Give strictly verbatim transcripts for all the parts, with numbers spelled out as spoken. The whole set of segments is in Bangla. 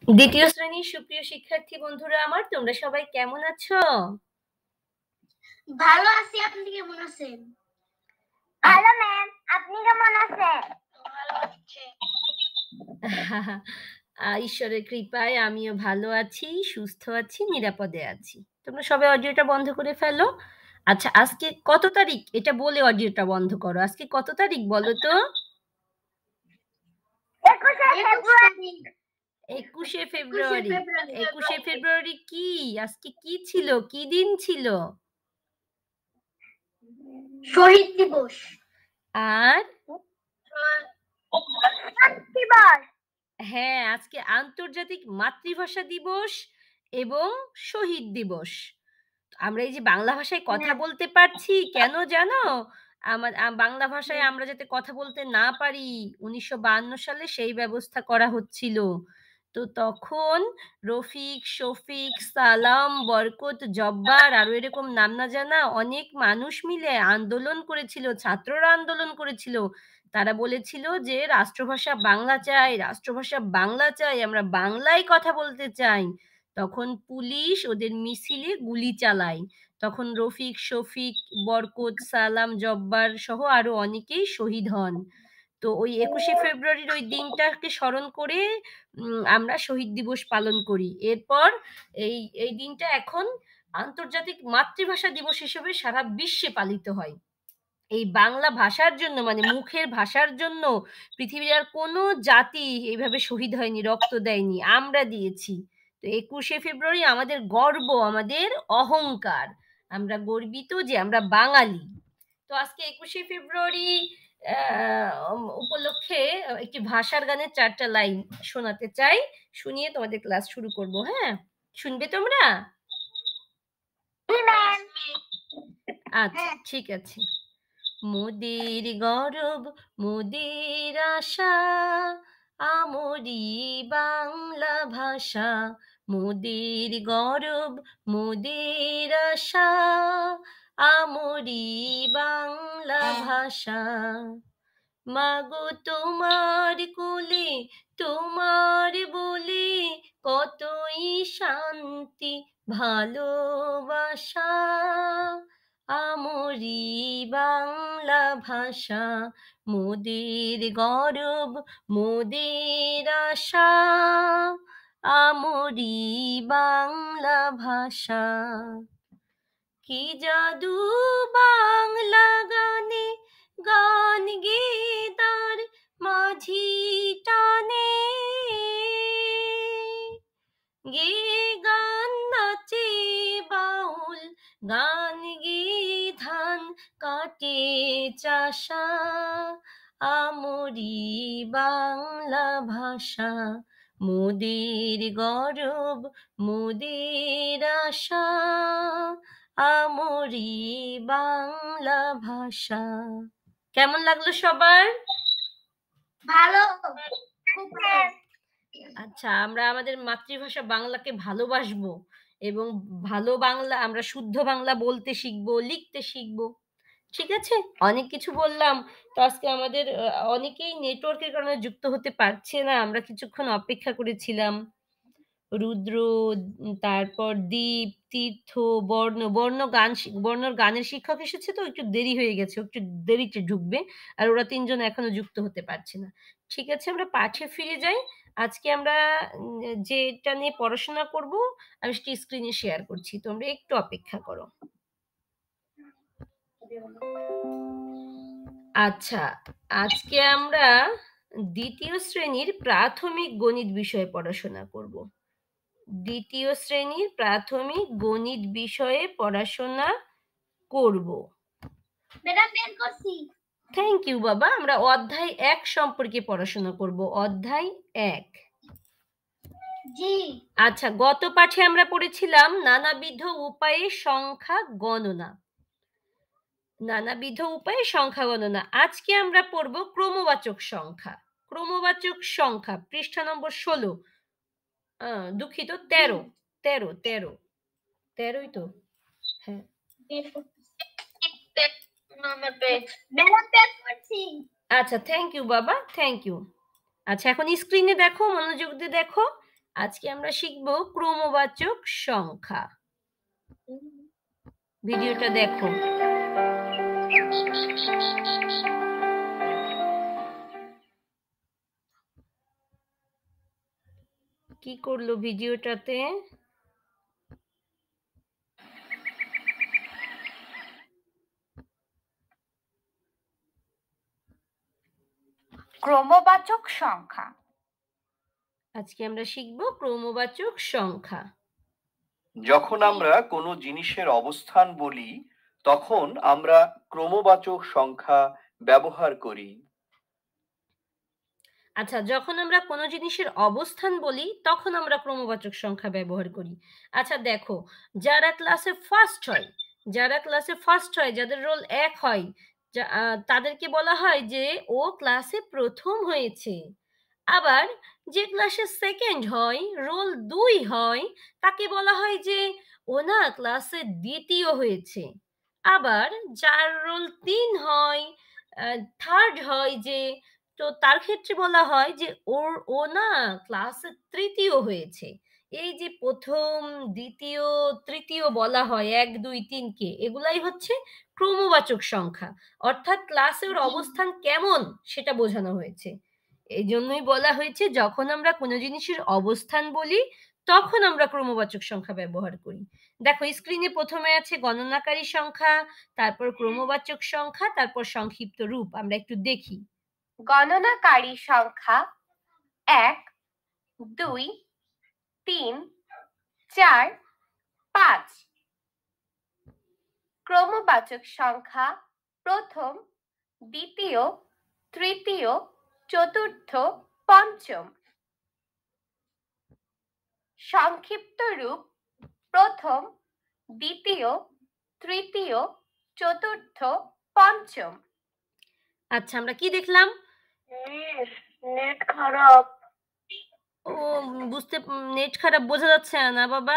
দ্বিতীয় শ্রেণীর সুপ্রিয় শিক্ষার্থী বন্ধুরা আমার, তোমরা সবাই কেমন আছো? ভালো আছি, আপনি কেমন আছেন? ভালো ম্যাম, আপনি কেমন আছেন? ভালো আছি। ঈশ্বরের কৃপায় আমিও ভালো আছি, সুস্থ আছি, নিরাপদে আছি। তোমরা সবাই অডিওটা বন্ধ করে ফেলো। আচ্ছা, আজকে কত তারিখ এটা বলে অডিওটা বন্ধ করো। আজকে কত তারিখ বলো তো? একুশে ফেব্রুয়ারি। একুশে ফেব্রুয়ারি কি আজকে কি ছিল, কি দিন ছিল? শহীদ দিবস। আর হ্যাঁ, আজকে আন্তর্জাতিক মাতৃভাষা দিবস এবং শহীদ দিবস। আমরা এই যে বাংলা ভাষায় কথা বলতে পারছি কেন জানো? আমার বাংলা ভাষায় আমরা যাতে কথা বলতে না পারি, উনিশশো বায়ান্ন সালে সেই ব্যবস্থা করা হচ্ছিল। তো তখন রফিক, শফিক, সালাম, বরকত, জব্বার আরো এরকম নাম না জানা অনেক মানুষ মিলে আন্দোলন করেছিল, ছাত্ররা আন্দোলন করেছিল। তারা বলেছিল যে রাষ্ট্রভাষা বাংলা চাই, রাষ্ট্রভাষা বাংলা চাই, আমরা বাংলায় কথা বলতে চাই। তখন পুলিশ ওদের মিছিলে গুলি চালায়। তখন রফিক, শফিক, বরকত, সালাম, জব্বার সহ আরো অনেকেই শহীদ হন। তো ওই একুশে ফেব্রুয়ারির ওই দিনটাকে স্মরণ করে আমরা শহীদ দিবস পালন করি। এরপর এই এই দিনটা এখন আন্তর্জাতিক মাতৃভাষা দিবস হিসেবে সারা বিশ্বে পালিত হয়। এই বাংলা ভাষার জন্য, মানে মুখের ভাষার জন্য পৃথিবীর আর কোনো জাতি এইভাবে শহীদ হয়নি, রক্ত দেয়নি, আমরা দিয়েছি। তো একুশে ফেব্রুয়ারি আমাদের গর্ব, আমাদের অহংকার, আমরা গর্বিত যে আমরা বাঙালি। তো আজকে একুশে ফেব্রুয়ারি উপলক্ষে একটি ভাষার গানের চারটা লাইন শোনাতে চাই, শুনিয়ে তোমাদের ক্লাস শুরু করব। হ্যাঁ, শুনবে তোমরা? আচ্ছা, ঠিক আছে। মোদের গৌরব, মোদের আশা, আমরি বাংলা ভাষা। মোদের গৌরব, মোদের আশা, আমরি বাংলা ভাষা। মাগো তোমার কোলে, তোমার বলে কতই শান্তি ভালোবাসা। আমরি বাংলা ভাষা, মোদের গৌরব, মোদের আশা, আমরি বাংলা ভাষা। কি জাদু বাংলা গানে, গান গে তার মাঝি টানে, গে গান নাচে বাউল, গান গে ধান কাটে চাষা। আমরি বাংলা ভাষা, মোদের গৌরব, মোদের আশা, আমরি বাংলা ভাষা। কেমন লাগলো সবার? ভালো, খুব ভালো। আচ্ছা, আমরা আমাদের মাতৃভাষা বাংলাকে ভালোবাসবো এবং ভালো বাংলা, আমরা শুদ্ধ বাংলা বলতে শিখবো, লিখতে শিখবো। ঠিক আছে, অনেক কিছু বললাম। তো আজকে আমাদের অনেকেই নেটওয়ার্কের কারণে যুক্ত হতে পারছে না, আমরা কিছুক্ষণ অপেক্ষা করেছিলাম। রুদ্র, তারপর দীপ, তীর্থ, বর্ণ, বর্ণ গান, বর্ণর গানের শিক্ষক এসেছে, তো একটু দেরি হয়ে গেছে, একটু দেরিতে ঢুকবে। আর ওরা তিনজন এখনো যুক্ত হতে পারছে না। ঠিক আছে, আমরা পাঠে ফিরে যাই। আজকে আমরা যেটা নিয়ে পড়াশোনা করব আমি সেটি স্ক্রিনে শেয়ার করছি, তোমরা একটু অপেক্ষা করো। আচ্ছা, আজকে আমরা দ্বিতীয় শ্রেণীর প্রাথমিক গণিত বিষয়ে পড়াশোনা করব। দ্বিতীয় শ্রেণীর প্রাথমিক গণিত বিষয়ে পড়াশোনা করব। ম্যাডাম বের করছি। থ্যাংক ইউ বাবা। আমরা অধ্যায় এক সম্পর্কে পড়াশোনা করব, অধ্যায় এক। জি। আচ্ছা, গত পাঠে আমরা পড়েছিলাম নানাবিধ উপায়ে সংখ্যা গণনা, নানাবিধ উপায়ে সংখ্যা গণনা। আজকে আমরা পড়ব ক্রমবাচক সংখ্যা। ক্রমবাচক সংখ্যা পৃষ্ঠা নম্বর ষোলো, দুঃখিত তেরো, তেরো তেরো তেরোই তো। হ্যাঁ, আচ্ছা, থ্যাংক ইউ বাবা, থ্যাংক ইউ। আচ্ছা, এখন স্ক্রিনে দেখো, মনোযোগ দিয়ে দেখো। আজকে আমরা শিখব ক্রমবাচক সংখ্যা। ভিডিওটা দেখো। কি করলো ভিডিওটাতে? ক্রমবাচক সংখ্যা। আজকে আমরা শিখব ক্রমবাচক সংখ্যা। যখন আমরা কোনো জিনিসের অবস্থান বলি তখন আমরা ক্রমবাচক সংখ্যা ব্যবহার করি। আচ্ছা, যখন আমরা কোনো জিনিসের অবস্থান বলি তখন আমরা ক্রমবাচক সংখ্যা ব্যবহার করি। আচ্ছা দেখো, যারা ক্লাসে ফার্স্ট হয়, যারা ক্লাসে ফার্স্ট হয়, যাদের রোল এক হয়, যা আ তাদেরকে বলা হয় যে ও ক্লাসে প্রথম হয়েছে। আবার যে ক্লাসে সেকেন্ড হয়, রোল দুই হয়, তাকে বলা হয় যে ও না ক্লাসে দ্বিতীয় হয়েছে। আবার যার রোল তিন হয়, আ থার্ড হয় যে, তো তার ক্ষেত্রে বলা হয় যে ওর ও না ক্লাসে তৃতীয় হয়েছে। এই যে প্রথম, দ্বিতীয়, তৃতীয় বলা হয় এক, দুই, তিন কে, এগুলাই হচ্ছে ক্রমবাচক সংখ্যা। অর্থাৎ ক্লাসে ওর অবস্থান কেমন সেটা বোঝানো হয়েছে। এইজন্যই বলা হয়েছে যখন আমরা কোনো জিনিসের অবস্থান বলি তখন আমরা ক্রমবাচক সংখ্যা ব্যবহার করি। দেখো স্ক্রিনে প্রথমে আছে গণনাকারী সংখ্যা, তারপর ক্রমবাচক সংখ্যা, তারপর সংক্ষিপ্ত রূপ। আমরা একটু দেখি। গণনাকারী সংখ্যা এক, দুই, তিন, চার, পাঁচ। ক্রমবাচক সংখ্যা প্রথম, দ্বিতীয়, তৃতীয়, চতুর্থ, পঞ্চম। সংক্ষিপ্ত রূপ প্রথম, দ্বিতীয়, তৃতীয়, চতুর্থ, পঞ্চম। আচ্ছা, আমরা কি দেখলাম? নেট খারাপ। ও বুঝতে, নেট খারাপ বোঝা যাচ্ছে না বাবা?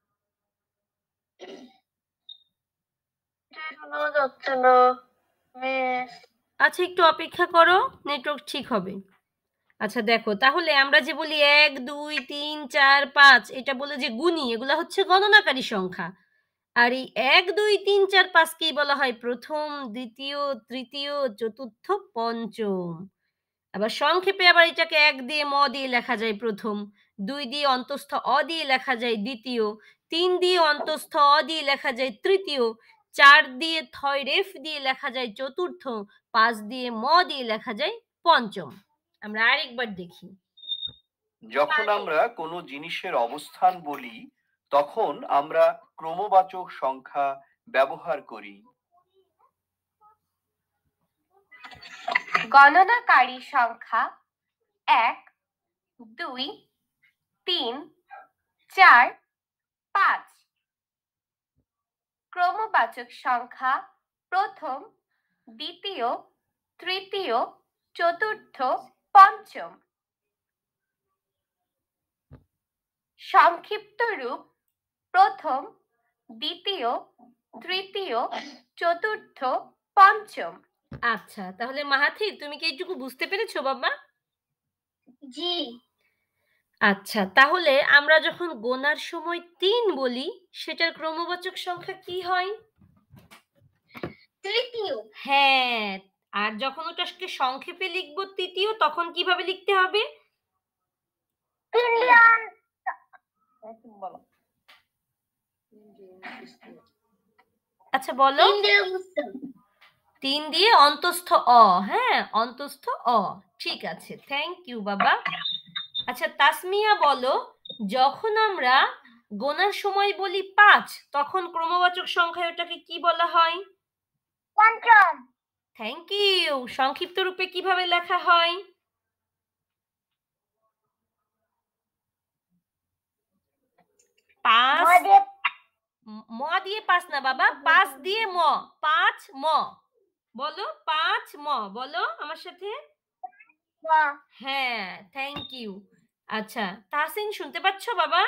শোনা যাচ্ছে না মিস। আচ্ছা একটু অপেক্ষা করো, নেটওয়ার্ক ঠিক হবে। আচ্ছা দেখো, তাহলে আমরা যে বলি এক, দুই, তিন, চার, পাঁচ, এটা বলে যে গুণী, এগুলা হচ্ছে গণনাকারী সংখ্যা। আর এই এক, দুই, তিন, চার, পাঁচ কেই বলা হয় প্রথম, দ্বিতীয়, তৃতীয়, চতুর্থ, পঞ্চম। আবার সংক্ষেপে আবার এটাকে এক দিয়ে ম দিয়ে লেখা যায় প্রথম, দুই দিয়ে অন্তঃস্থ অ দিয়ে লেখা যায় দ্বিতীয়, তিন দিয়ে অন্তঃস্থ অ দিয়ে লেখা যায় তৃতীয়, চার দিয়ে থয় রেফ দিয়ে লেখা যায় চতুর্থ, পাঁচ দিয়ে ম দিয়ে লেখা যায় পঞ্চম। আমরা আরেকবার দেখি। যখন আমরা কোনো জিনিসের অবস্থান বলি তখন আমরা ক্রমবাচক সংখ্যা ব্যবহার করি। গণনাকারী সংখ্যা এক, দুই, তিন, চার, পাঁচ। ক্রমবাচক সংখ্যা প্রথম, দ্বিতীয়, তৃতীয়, চতুর্থ, পঞ্চম। সংক্ষিপ্ত রূপ প্রথম, দ্বিতীয়, তৃতীয়, চতুর্থ, পঞ্চম। আচ্ছা, তাহলে মাহাথি তুমি কি এইটুকু বুঝতে পেরেছো বাবা? জি। আচ্ছা, তাহলে আমরা যখন গোনার সময় তিন বলি সেটার ক্রমবাচক সংখ্যা কি হয়? তৃতীয়। হ্যাঁ, আর যখন ওটাকে সংক্ষেপে লিখবো তৃতীয়, তখন কিভাবে লিখতে হবে? তিনজন। বলো। আচ্ছা বলো। তিন দিয়ে বুঝতে হবে। তিন দিয়ে অন্তঃস্থ অ, হ্যাঁ অন্তঃস্থ অ, ঠিক আছে, থ্যাংক ইউ বাবা। আচ্ছা তাসমিয়া বলো, যখন আমরা গোনার সময় বলি পাঁচ তখন ক্রমবাচক সংখ্যায় ওটাকে কি বলা হয়? পঞ্চম। Thank you. সংক্ষিপ্ত রূপে কিভাবে লেখা হয়? পাঁচ ম দিয়ে ম দিয়ে পাঁচ না বাবা, পাঁচ দিয়ে ম, পাঁচ ম। বলো পাঁচ ম, বলো আমার সাথে। ম। হ্যাঁ, থ্যাংক ইউ। আচ্ছা তাহসিন শুনতে পাচ্ছ বাবা?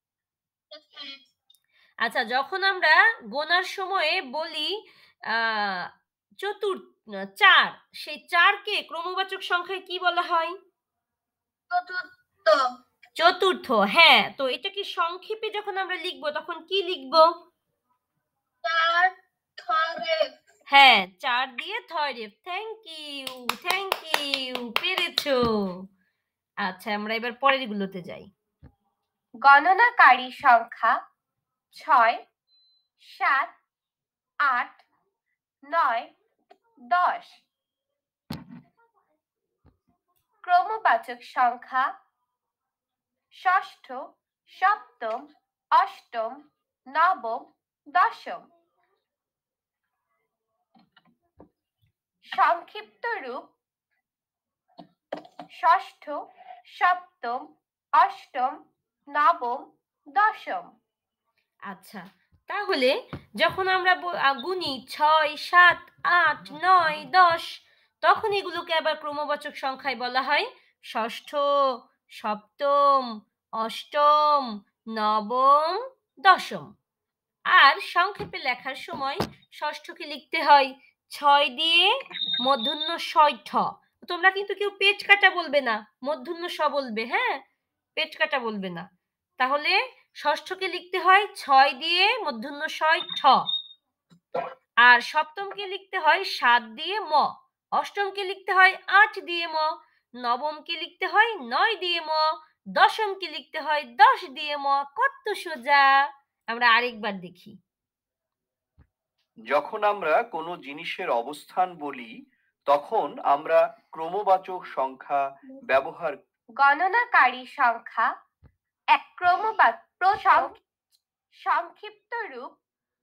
আচ্ছা, যখন আমরা গোনার সময়ে বলি আহ চতুর চার, সেই চারকে ক্রমবাচক সংখ্যায় কি বলা হয়? চতুর্থ। চতুর্থ, হ্যাঁ। তো এটাকে সংক্ষেপে যখন আমরা লিখবো তখন কি লিখবো? চার থরেফ। হ্যাঁ, চার দিয়ে থরেফ। থ্যাংক ইউ, থ্যাংক ইউ, পেরেছো। আচ্ছা, আমরা এবার পরের গুলোতে যাই। গণনাকারী সংখ্যা ছয়, সাত, আট, নয়, দশ। ক্রমবাচক সংখ্যা ষষ্ঠ, সপ্তম, অষ্টম, নবম, দশম। সংক্ষিপ্ত রূপ ষষ্ঠ, সপ্তম, অষ্টম, নবম, দশম। আচ্ছা, তাহলে যখন আমরা ব- আ, গুনি ছয়, সাত, আট, নয়, দশ, তখন এগুলোকে আবার ক্রমবাচক সংখ্যায় বলা হয় ষষ্ঠ, সপ্তম, অষ্টম, নবম, দশম। আর সংক্ষেপে লেখার সময় ষষ্ঠকে লিখতে হয় ছয় দিয়ে মূর্ধন্য শয় ঠ। তোমরা কিন্তু কেউ পেট কাটা বলবে না, মূর্ধন্য স বলবে, হ্যাঁ, পেট কাটা বলবে না। তাহলে ষষ্ঠকে লিখতে হয় ছয় দিয়ে মূর্ধন্য শয় ঠ, আর সপ্তমকে লিখতে হয় সাত দিয়ে ম, অষ্টমকে লিখতে হয় আট দিয়ে ম, নবমকে লিখতে হয় নয় দিয়ে ম, দশমকে লিখতে হয় দশ দিয়ে ম। কত সোজা! আমরা আরেকবার দেখি। যখন আমরা কোনো জিনিসের অবস্থান বলি তখন আমরা ক্রমবাচক সংখ্যা ব্যবহার গণনাকারী সংখ্যা এক। ক্রমবাচক সংক্ষিপ্ত রূপ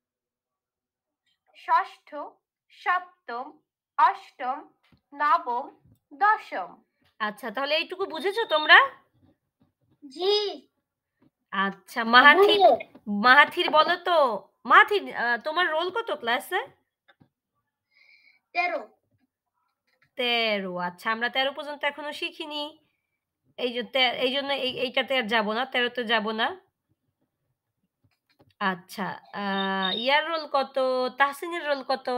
ষষ্ঠ, সপ্তম, অষ্টম, নবম, দশম। আচ্ছা, তাহলে এইটুকু বুঝেছো তোমরা? জি। আচ্ছা, মাহাথির, মাহাথির বলো তো, মাহাথির আহ, তোমার রোল কত ক্লাসে? তেরো। তেরো। আচ্ছা, আমরা তেরো পর্যন্ত এখনো শিখিনি। এই যে তে- এই জন্য এই এইটাতে আর যাবো না, তেরোতে যাব না। আচ্ছা, আহ ইয়ার রোল কত? তাহসিনের রোল কত?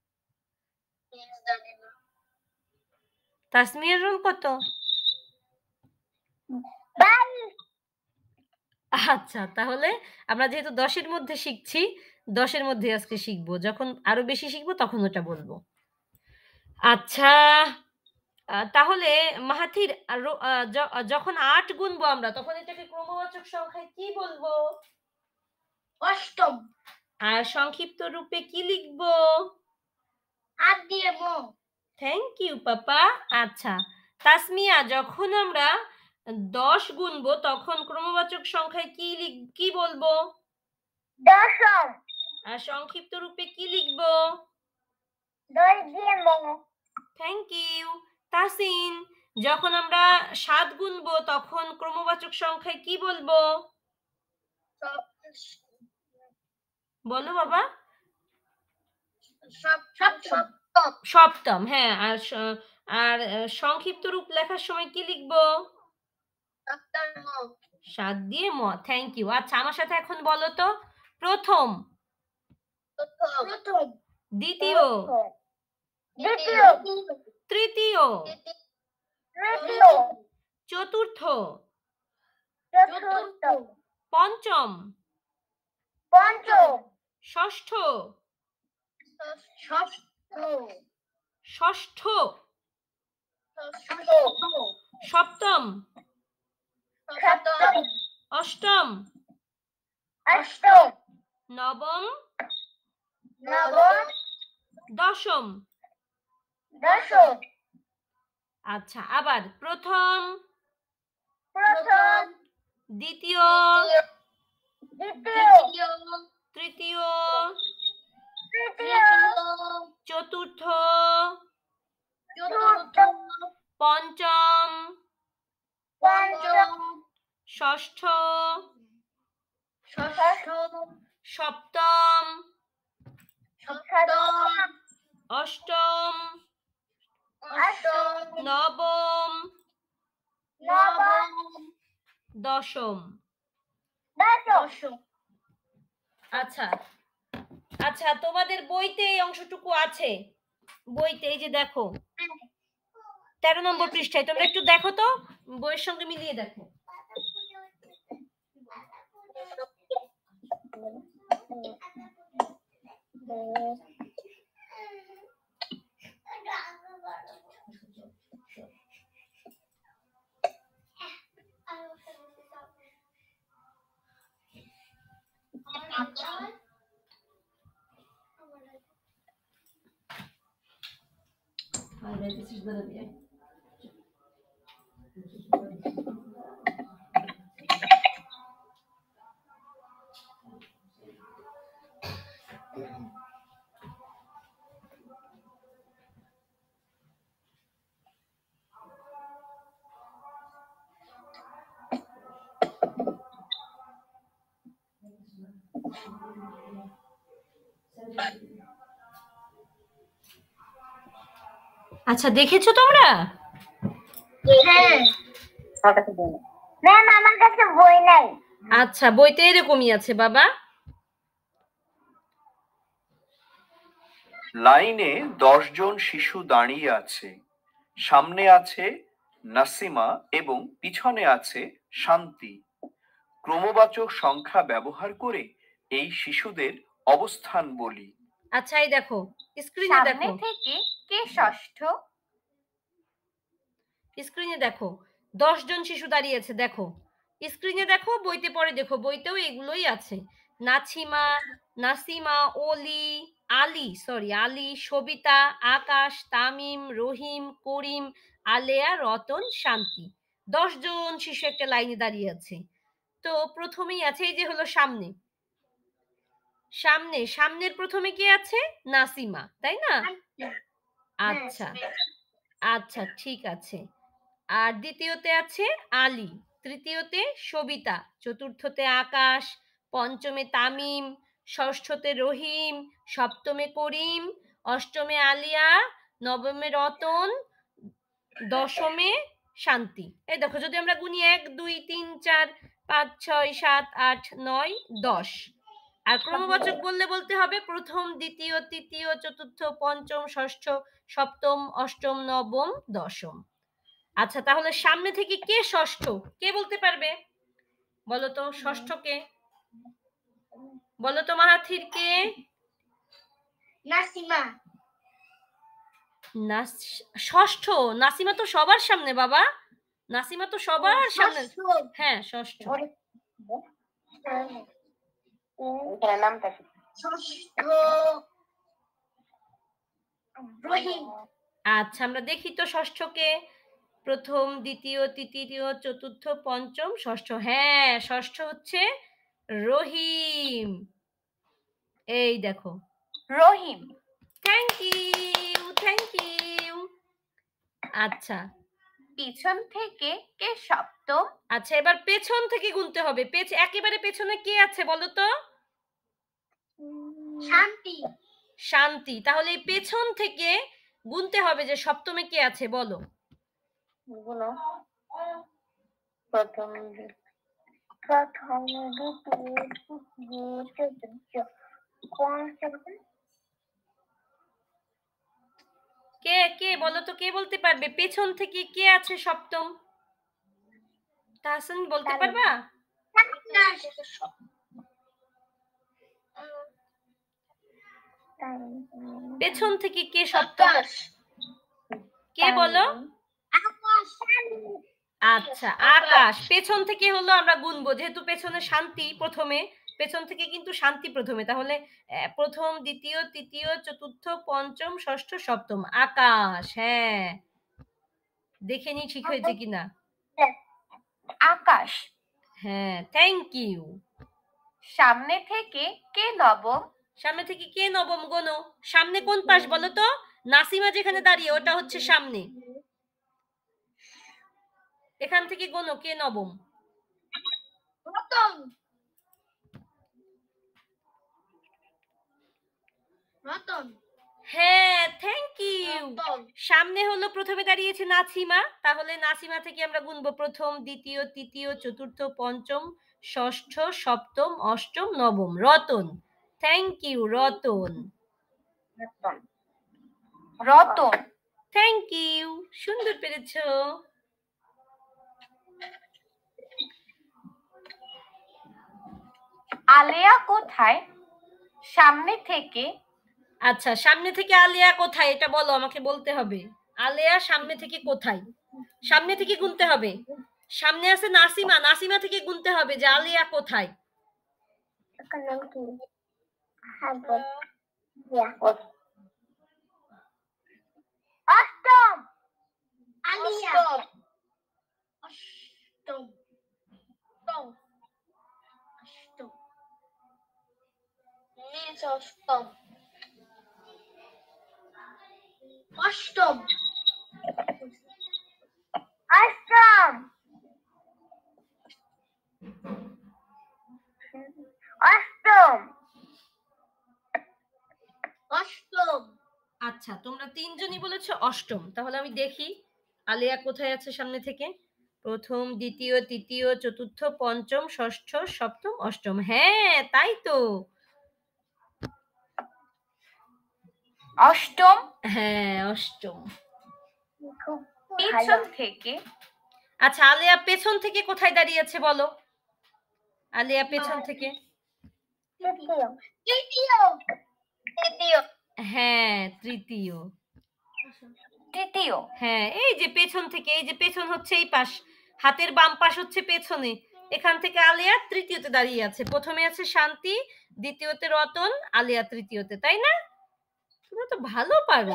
জানি না। তাসমিয়ার রোল কত? বাইশ। আচ্ছা, তাহলে আমরা যেহেতু দশের মধ্যে শিখছি, দশের মধ্যে আজকে শিখবো। যখন আরো বেশি শিখবো তখন ওটা বলবো। আচ্ছা, আহ, তাহলে মাহাথির আর রো- আহ, য- যখন আট গুনবো আমরা তখন এটাকে ক্রমবাচক সংখ্যায় কি বলবো? অষ্টম। আর সংক্ষিপ্ত রূপে কি লিখবো? আট দিয়ে মো। Thank you papa. আচ্ছা, তাসমিয়া, যখন আমরা দশ গুনবো তখন ক্রমবাচক সংখ্যায় কি লিখ কি বলবো? দশম। আর সংক্ষিপ্ত রূপে কি লিখবো? দশ দিয়ে মো। Thank you. তাসিন, যখন আমরা সাত গুনবো তখন ক্রমবাচক সংখ্যায় কি বলবো? বলো বাবা। সপ্তম। সপ্তম, হ্যাঁ। আর স- আর আহ, সংক্ষিপ্ত রূপ লেখার সময় কি লিখবো? সপ্তম। সাত দিয়ে ম। Thank you. আচ্ছা, আমার সাথে এখন বলো তো, প্রথম, প্রথম। দ্বিতীয়, দ্বিতীয়। তৃতীয়, তৃতীয়। চতুর্থ, চতুর্থ। পঞ্চম, পঞ্চম। ষষ্ঠ, ষষ্ঠ। ষষ্ঠ, ষষ্ঠ। সপ্তম, সপ্তম। অষ্টম, অষ্টম। নবম, নবম। দশম। দশম। আচ্ছা, আবার প্রথম, প্রথম। দ্বিতীয়, দ্বিতীয়। তৃতীয়, তৃতীয়। চতুর্থ, চতুর্থ। পঞ্চম, পঞ্চম। ষষ্ঠ, ষষ্ঠ। সপ্তম, সপ্তম। অষ্টম, অষ্টম। নবম, নবম। দশম। দশম। আচ্ছা, আচ্ছা, তোমাদের বইতে এই অংশটুকু আছে, বইতে এই যে দেখো তেরো নম্বর পৃষ্ঠায়, তোমরা একটু দেখো তো, বইয়ের সঙ্গে মিলিয়ে দেখো। আচ্ছা, দেখেছো তোমরা? হ্যাঁ ম্যাম, আমার কাছে বই নাই। আচ্ছা, বইতে এরকমই আছে বাবা। লাইনে দশ জন শিশু দাঁড়িয়ে আছে। সামনে আছে নাসিমা এবং পিছনে আছে শান্তি। ক্রমবাচক সংখ্যা ব্যবহার করে এই শিশুদের অবস্থান বলি। আচ্ছা, এই দেখো স্ক্রিনে সামনে দেখো, থেকে কে ষষ্ঠ? স্ক্রিনে দেখো দশ জন শিশু দাঁড়িয়ে আছে। দেখো স্ক্রিনে দেখো, বইতে পড়ে দেখো, বইতেও এগুলোই আছে। নাছিমা, নাসিমা, অলি, আলী সরি আলী, সবিতা, আকাশ, তামিম, রহিম, করিম, আলেয়া, রতন, শান্তি। দশ জন শিশু একটা লাইনে দাঁড়িয়ে আছে। তো প্রথমেই আছে এই যে হলো সামনে, সামনে সামনের প্রথমে কে আছে? নাসিমা, তাই না? আচ্ছা আচ্ছা, ঠিক আছে। আর দ্বিতীয়তে আছে আলী, তৃতীয়তে সবিতা, চতুর্থতে আকাশ, পঞ্চমে তামিম, ষষ্ঠতে রহিম, সপ্তমে করিম, অষ্টমে আলিয়া, নবমে রতন, দশমে শান্তি। এই দেখো, যদি আমরা গুনি এক দুই তিন চার পাঁচ ছয় সাত আট নয় দশ। আর ক্রমবাচক বললে বলতে হবে প্রথম, দ্বিতীয়, তৃতীয়, চতুর্থ, পঞ্চম, ষষ্ঠ, সপ্তম, অষ্টম, নবম, দশম। আচ্ছা, তাহলে সামনে থেকে কে ষষ্ঠ? কে বলতে পারবে? বলো তো, ষষ্ঠ কে? বলো তো মাহাথির, কে? নাসিমা। ষষ্ঠ? নাসিমা তো সবার সামনে বাবা, নাসিমা তো সবার সামনে। হ্যাঁ, ষষ্ঠ। আচ্ছা, আমরা দেখি তো ষষ্ঠকে। প্রথম, দ্বিতীয়, তৃতীয়, চতুর্থ, পঞ্চম, ষষ্ঠ। হ্যাঁ, ষষ্ঠ হচ্ছে রহিম। এই দেখো, Rahim. Thank you, thank you. আচ্ছা, পিছন থেকে কে সপ্তম? আচ্ছা, এবার পেছন থেকে গুনতে হবে। পেছ একেবারে পেছনে কে আছে বলো তো? শান্তি। শান্তি। তাহলে এই পেছন থেকে গুনতে হবে যে সপ্তমে কে আছে বলো। প্রথম প্রথম দ্বিতীয় চতুর্থ পঞ্চম। কে কে বলো তো, কে বলতে পারবে পেছন থেকে কে আছে সপ্তম? তাহসান, বলতে পারবা? পেছন থেকে কে সপ্তম? কে বলো? আচ্ছা, আকাশ। পেছন থেকে হলো আমরা গুনবো, যেহেতু পেছনে শান্তি প্রথমে, পেছন থেকে কিন্তু শান্তি প্রথমে। তাহলে প্রথম, দ্বিতীয়, তৃতীয়, চতুর্থ, পঞ্চম, ষষ্ঠ, সপ্তম, আকাশ। হ্যাঁ, দেখে নি ঠিক হয়েছে কিনা। আকাশ। হ্যাঁ, থ্যাংক ইউ। সামনে থেকে কে নবম? সামনে থেকে কে নবম গোনো। সামনে কোন পাশ বলো তো? নাসিমা যেখানে দাঁড়িয়ে ওটা হচ্ছে সামনে। এখান থেকে গোনো কে নবম। রতন। রতন। হ্যাঁ, থ্যাংক ইউ। সামনে হলো প্রথমে দাঁড়িয়েছে নাসিমা, তাহলে নাসিমা থেকে আমরা গুনবো প্রথম, দ্বিতীয়, তৃতীয়, চতুর্থ, পঞ্চম, ষষ্ঠ, সপ্তম, অষ্টম, নবম, Ratan. Thank you, Ratan. Ratan. Thank you, সুন্দর পেরেছো। আলেয়া কোথায়? সামনে থেকে। আচ্ছা, সামনে থেকে আলেয়া কোথায় এটা বলো, আমাকে বলতে হবে। আলেয়া সামনে থেকে কোথায়? সামনে থেকে গুনতে হবে। সামনে আছে নাসিমা, নাসিমা থেকে গুনতে হবে যে আলেয়া কোথায়। এখন নাম কি? হ্যাঁ বল। ইয়া। অষ্টম আলিয়া। অষ্টম অষ্টম অষ্টম নিজ অষ্টম অষ্টম অষ্টম অষ্টম অষ্টম আচ্ছা, তোমরা তিনজনই বলেছো অষ্টম। তাহলে আমি দেখি আলিয়া কোথায় আছে সামনে থেকে। প্রথম, দ্বিতীয়, তৃতীয়, চতুর্থ, পঞ্চম, ষষ্ঠ, সপ্তম, অষ্টম। হ্যাঁ, তাই তো। অষ্টম হ্যাঁ, অষ্টম। খুব পিছন থেকে আচ্ছা, আলিয়া পেছন থেকে কোথায় দাঁড়িয়ে আছে বলো? আলিয়া পেছন থেকে। তৃতীয় তৃতীয় তৃতীয় হ্যাঁ, তৃতীয়। তৃতীয় হ্যাঁ, এই যে পেছন থেকে, এই যে পেছন হচ্ছে এই পাশ, হাতের বাম পাশ হচ্ছে পেছনে। এখান থেকে আলিয়া তৃতীয়তে দাঁড়িয়ে আছে। প্রথমে আছে শান্তি, দ্বিতীয়তে রতন, আলিয়া তৃতীয়তে, তাই না? তোমরা তো ভালো পারো।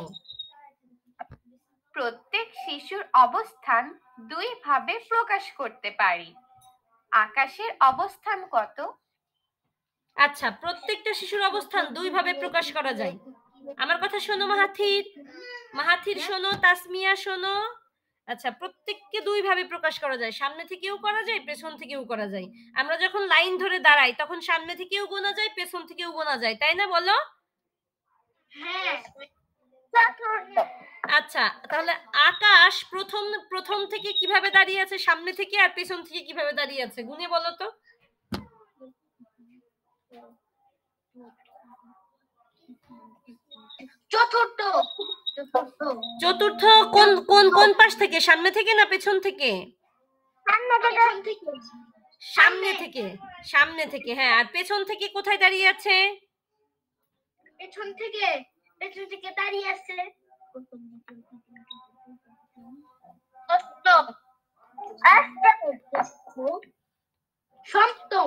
প্রত্যেক শিশুর অবস্থান দুই ভাবে প্রকাশ করতে পারি। আকাশের অবস্থান কত? আচ্ছা, প্রত্যেকটা শিশুর অবস্থান দুই ভাবে প্রকাশ করা যায়। আমার কথা শোনো মাহাথির, মাহাথির শোনো, তাসমিয়া শোনো। আচ্ছা, প্রত্যেককে দুই ভাবে প্রকাশ করা যায়। সামনে থেকেও করা যায়, পেছন থেকেও করা যায়। আমরা যখন লাইন ধরে দাঁড়াই তখন সামনে থেকেও গোনা যায়, পেছন থেকেও গোনা যায়, তাই না বলো? হ্যাঁ চতুর্থ আচ্ছা, তাহলে আকাশ প্রথম প্রথম থেকে কিভাবে দাঁড়িয়ে আছে, সামনে থেকে আর পেছন থেকে কিভাবে দাঁড়িয়ে আছে, গুনে বলো তো। চতুর্থ চতুর্থ চতুর্থ কোন কোন কোন পাশ থেকে, সামনে থেকে না পেছন থেকে? সামনে থেকে সামনে থেকে, সামনে থেকে। হ্যাঁ, আর পেছন থেকে কোথায় দাঁড়িয়ে আছে? পেছন থেকে পেছন থেকে দাঁড়িয়ে আছে অষ্টম অষ্টম সপ্তম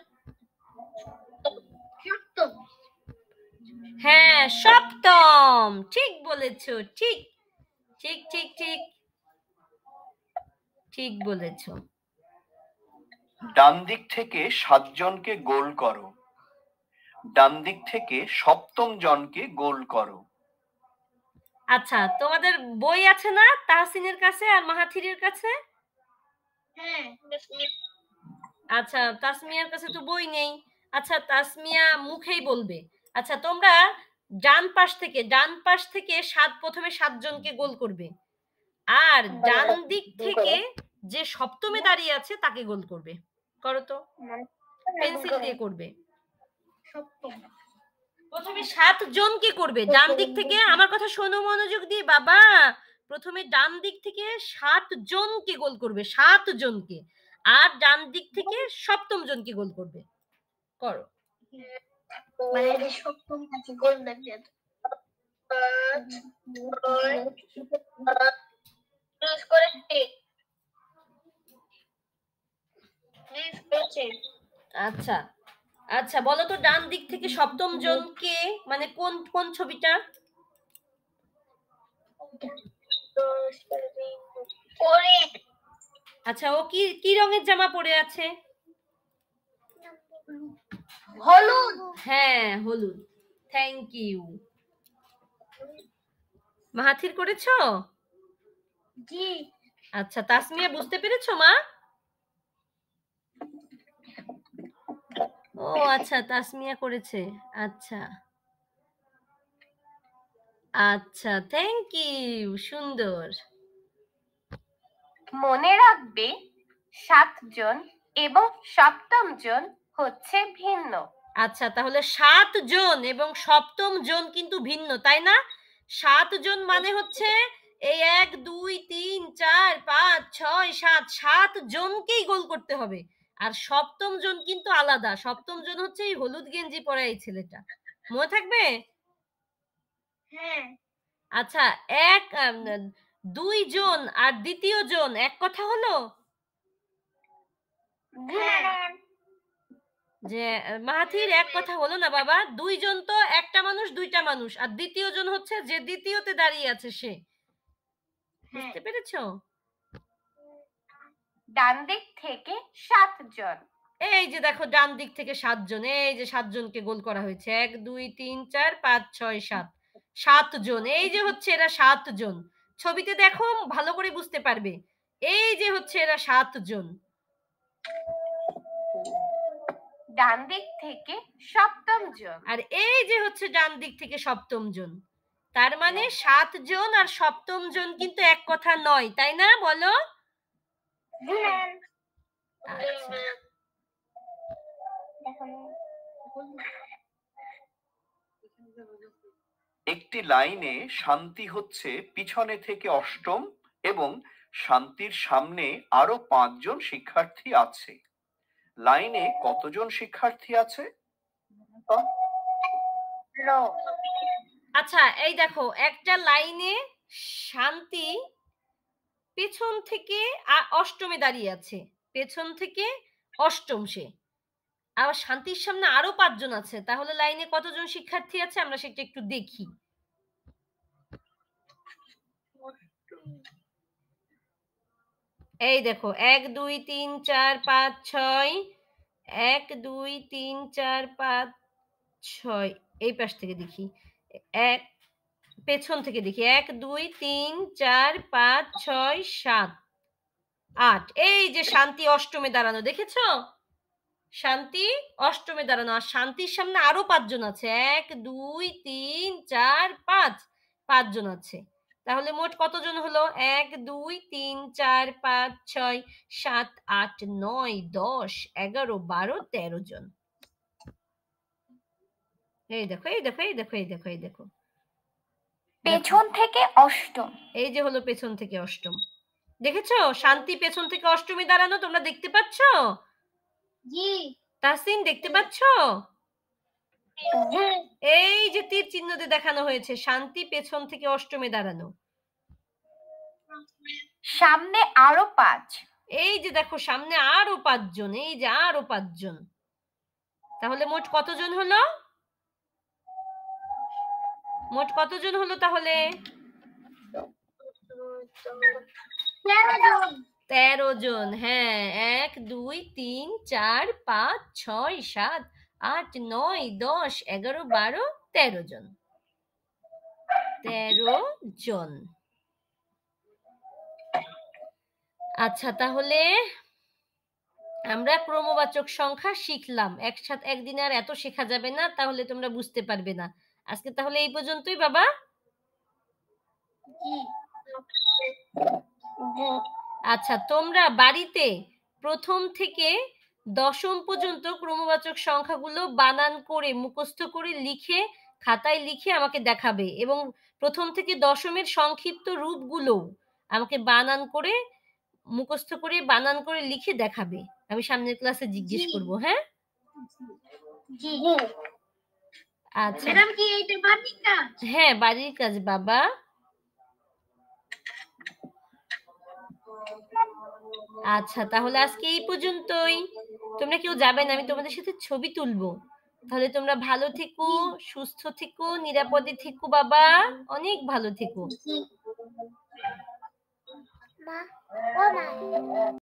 সপ্তম হ্যাঁ, সপ্তম। ঠিক বলেছো, ঠিক ঠিক ঠিক ঠিক ঠিক বলেছো। ডান দিক থেকে সাতজনকে গোল করো। ডান দিক থেকে সপ্তম জনকে গোল করো। আচ্ছা, তোমাদের বই আছে না তাহসিনের কাছে আর মাহাথিরের কাছে? হ্যাঁ আচ্ছা, তাসমিয়ার কাছে তো বই নেই। আচ্ছা, তাসমিয়া মুখেই বলবে। আচ্ছা, তোমরা ডান পাশ থেকে ডান পাশ থেকে সাত প্রথমে সাতজনকে গোল করবে, আর ডান দিক থেকে যে সপ্তমে দাঁড়িয়ে আছে তাকে গোল করবে। করো তো, পেন্সিল দিয়ে করবে। সপ্তম প্রথমে সাত জনকে করবে ডান দিক থেকে। আমার কথা শোনো মনোযোগ দিয়ে বাবা। প্রথমে ডান দিক থেকে সাত জনকে গোল করবে, সাত জনকে, আর ডান দিক থেকে সপ্তম জনকে গোল করবে। করো। মানে যে সপ্তম কাছে গোল লাগিয়ে পাঁচ ছয় সাত করেছে প্লিজ করেছে আচ্ছা আচ্ছা, বলো তো ডান দিক থেকে সপ্তম জন কে, মানে কোন কোন ছবিটা? করে আচ্ছা, ও কি কি রঙের জামা পরে আছে? হলুদ হ্যাঁ, হলুদ। Thank you. মাহাথির করেছো? জি আচ্ছা, তাসমিয়া বুঝতে পেরেছো মা? ও আচ্ছা, তাসমিয়া করেছে। আচ্ছা আচ্ছা, থ্যাংক ইউ, সুন্দর। মনে রাখবে সাতজন এবং সপ্তম জন হচ্ছে ভিন্ন। আচ্ছা, তাহলে সাত জন এবং সপ্তম জন কিন্তু ভিন্ন, তাই না? সাত জন মানে হচ্ছে এই এক দুই তিন চার পাঁচ ছয় সাত, সাত জনকেই গোল করতে হবে। আর সপ্তম জন কিন্তু আলাদা। সপ্তম জন হচ্ছে এই হলুদ গেঞ্জি পরা এই ছেলেটা। মনে থাকবে? হ্যাঁ আচ্ছা, এক আম, দুই জন আর দ্বিতীয় জন এক কথা হলো? হ্যাঁ যে আহ, মাহাথির এক কথা হলো না বাবা, দুইজন তো একটা মানুষ দুইটা মানুষ, আর দ্বিতীয় জন হচ্ছে যে দ্বিতীয়তে দাঁড়িয়ে আছে সে। বুঝতে পেরেছো? ডান দিক থেকে সাতজন। এই যে দেখো ডান দিক থেকে সাতজন, এই যে সাতজনকে গোল করা হয়েছে, এক দুই তিন চার পাঁচ ছয় সাত, সাতজন। এই যে হচ্ছে এরা সাতজন, ছবিতে দেখো ভালো করে বুঝতে পারবে। এই যে হচ্ছে এরা সাতজন। ডান দিক থেকে সপ্তম জন। আর এই যে হচ্ছে ডান দিক থেকে সপ্তম জন। তার মানে সাতজন আর সপ্তম জন কিন্তু এক কথা নয়, তাই না? বলো। জি ম্যাম। আচ্ছা, একটি লাইনে শান্তি হচ্ছে পিছনে থেকে অষ্টম এবং শান্তির সামনে আরো পাঁচজন শিক্ষার্থী আছে। লাইনে কতজন শিক্ষার্থী আছে? আচ্ছা এই দেখো একটা লাইনে শান্তি পেছন থেকে আ- অষ্টমে দাঁড়িয়ে আছে, পেছন থেকে অষ্টম সে। আবার শান্তির সামনে আরো পাঁচজন আছে, তাহলে লাইনে কতজন শিক্ষার্থী আছে আমরা সেটা একটু দেখি। এই দেখো এক দুই তিন চার পাঁচ ছয়, এক দুই তিন চার পাঁচ ছয়। এই পাশ থেকে দেখি, এক পেছন থেকে দেখি, এক দুই তিন চার পাঁচ ছয় সাত আট। এই যে শান্তি অষ্টমে দাঁড়ানো, দেখেছো? শান্তি অষ্টমে দাঁড়ানো, আর শান্তির সামনে আরো পাঁচজন আছে, এক দুই তিন চার পাঁচ, পাঁচজন আছে। তাহলে মোট কতজন হলো? এক দুই তিন চার পাঁচ ছয় সাত আট নয় দশ এগারো বারো তেরো জন। এই দেখো এই দেখো এই দেখো এই দেখো এই দেখো পেছন থেকে অষ্টম। এই যে হলো পেছন থেকে অষ্টম। দেখেছো শান্তি পেছন থেকে অষ্টমী দাঁড়ানো, তোমরা দেখতে পাচ্ছ? জি তাসিন দেখতে পাচ্ছ? জি। এই যে তীর চিহ্ন দিয়ে দেখানো হয়েছে শান্তি পেছন থেকে অষ্টমে দাঁড়ানো। সামনে আরো পাঁচ। এই যে দেখো সামনে আরো পাঁচজন, এই যে আরো পাঁচজন। তাহলে মোট কতজন হলো? মোট কতজন হলো তাহলে? তেরো জন। তেরো জন। হ্যাঁ, এক দুই তিন চার পাঁচ ছয় সাত আট নয় দশ এগারো বারো তেরো জন। তেরো জন। আচ্ছা তাহলে আমরা ক্রমবাচক সংখ্যা শিখলাম। একসাথে একদিনে আর এত শেখা যাবে না, তাহলে তোমরা বুঝতে পারবে না। আজকে তাহলে এই পর্যন্তই বাবা। জি জি। আচ্ছা তোমরা বাড়িতে প্রথম থেকে দশম পর্যন্ত ক্রমবাচক সংখ্যাগুলো বানান করে মুখস্থ করে লিখে খাতায় লিখে আমাকে দেখাবে, এবং প্রথম থেকে দশমের সংক্ষিপ্ত রূপগুলো আমাকে বানান করে মুখস্থ করে বানান করে লিখে দেখাবে। আমি সামনের ক্লাসে জিজ্ঞেস জি। করব। হ্যাঁ জি জি। আচ্ছা ম্যাডাম কি এইটা বাড়ির কাজ? হ্যাঁ বাড়ির কাজ বাবা। আচ্ছা তাহলে আজকে এই পর্যন্তই। তোমরা কেউ যাবে না, আমি তোমাদের সাথে ছবি তুলবো। তাহলে তোমরা ভালো থেকো, সুস্থ থেকো, নিরাপদে থেকো বাবা, অনেক ভালো থেকো। জি। মা ও মা